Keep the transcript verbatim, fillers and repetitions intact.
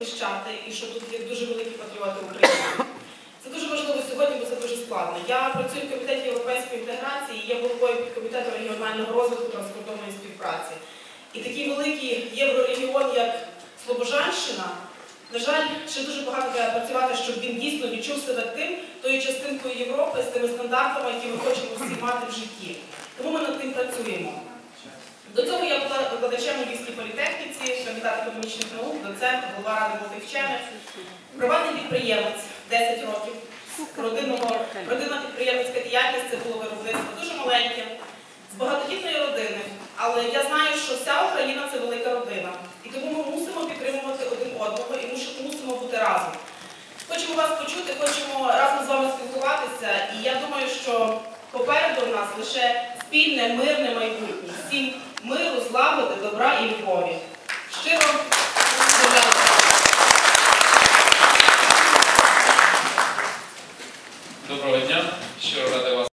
захищати і що тут є дуже великі патріоти України. Це дуже важливо сьогодні, бо це дуже складно. Я працюю в комітеті європейської інтеграції, є головою підкомітету регіонального розвитку транскордонної співпраці. І такий великий єврорегіон, як Слобожанщина, на жаль, ще дуже багато треба працювати, щоб він дійсно відчув себе тим, тою частинкою Європи, з тими стандартами, які ми хочемо всі мати в житті. Тому ми над тим працюємо. До цього я була викладачем у Львівській політехніці, кандидат економічних наук, доцент, голова ради молодих вчених, приватний підприємець десять років, родинного, родинна підприємницька діяльність, це було виробництво дуже маленьке, з багатодітної родини. Але я знаю, що вся Україна – це велика родина. І тому ми мусимо підтримувати один одного і мусимо бути разом. Хочемо вас почути, хочемо разом з вами спілкуватися. І я думаю, що попереду в нас лише спільне, мирне майбутнє. Всім миру, злагоди, добра і любові. Щиро дякую. Доброго дня. Щиро радий вас